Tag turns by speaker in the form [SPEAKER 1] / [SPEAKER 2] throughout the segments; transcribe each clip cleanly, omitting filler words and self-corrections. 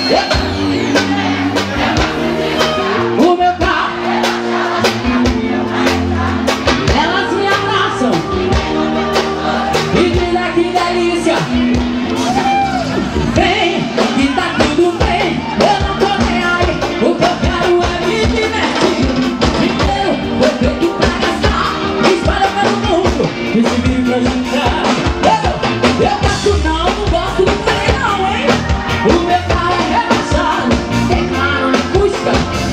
[SPEAKER 1] O meu carro, elas me abraçam e dizem que delícia. Vem, que tá tudo bem, eu não tô nem aí. O que eu quero é me divertir. Dinheiro foi feito pra gastar, espalha pelo mundo e se vive pra juntar. Eu gosto não gosto do trem não, hein? O meu carro é rebaixado, tem claro na acústica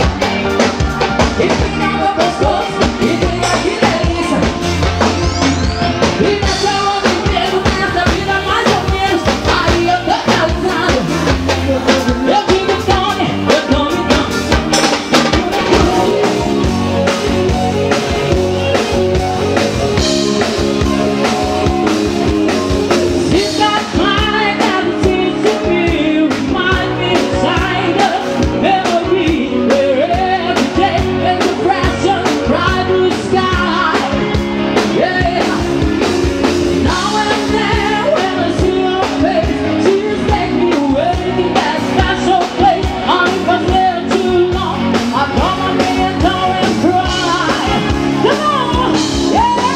[SPEAKER 1] e fica no pescoço e diga que delícia. E nessa onda inteiro, nessa vida mais ou menos, aí eu tô realizado. Eu digo tome, eu tome, tome. Se tá carregado, se sumiu, mas me saiba, melody, every day, there's a pressure, right blue sky, yeah. Now and then, when I see your face, she just take me away to that special place. If I stay too long, I come on me and don't cry. Come on, yeah.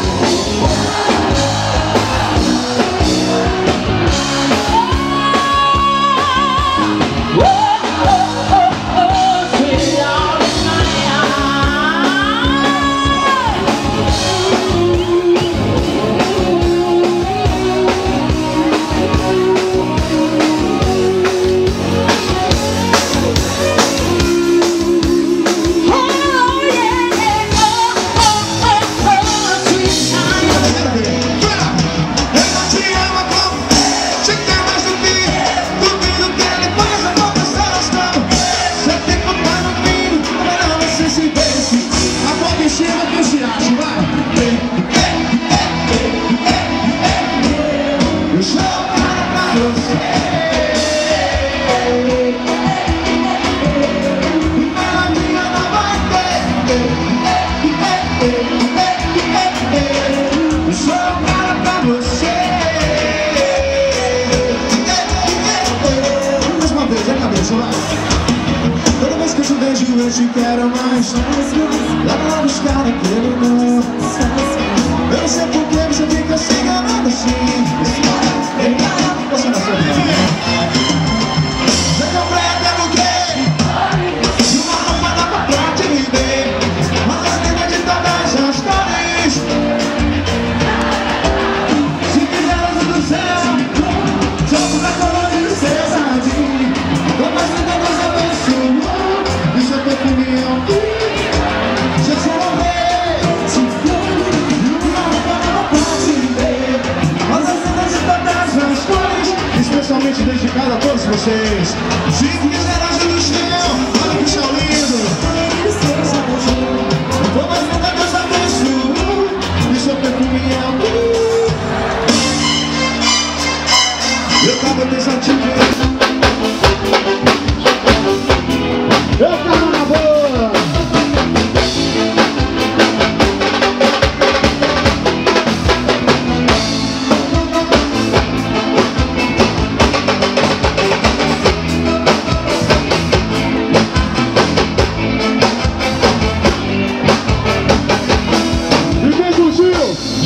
[SPEAKER 2] Toda vez que eu te vejo eu te quero mais. Leva lá buscar aquele não. Eu não sei por que você fica se enganando assim. Você não sabe já comprei até buquê e uma roupa pra te viver, mas as lindas de todas as cores. Se quiser azul do céu, jogo pra colônia do seu jardim. Como as lindas Deus abençoou, e seu perfume é um fim. Já te morrer, e uma roupa pra te ver, mas as lindas de todas as cores, especialmente dedicada a todos vocês. Se quiser azul do céu, olha que céu lindo. Como as lindas Deus abençoou, e seu perfume é um fim. Eu tava pensativo.